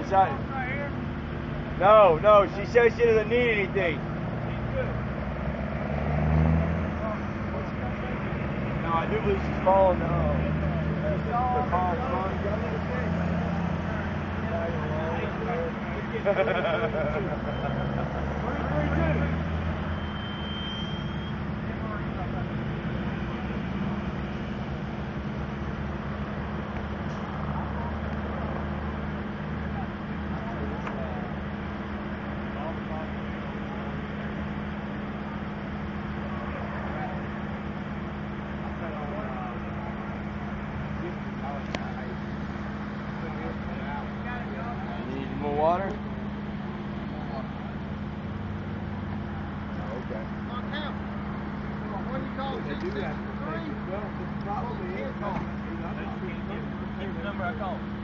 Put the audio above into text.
inside. No, no, she says she doesn't need anything. No, I do believe she's falling now. Need more water? Okay. They do that. Well, the problem is, Here's the number I called.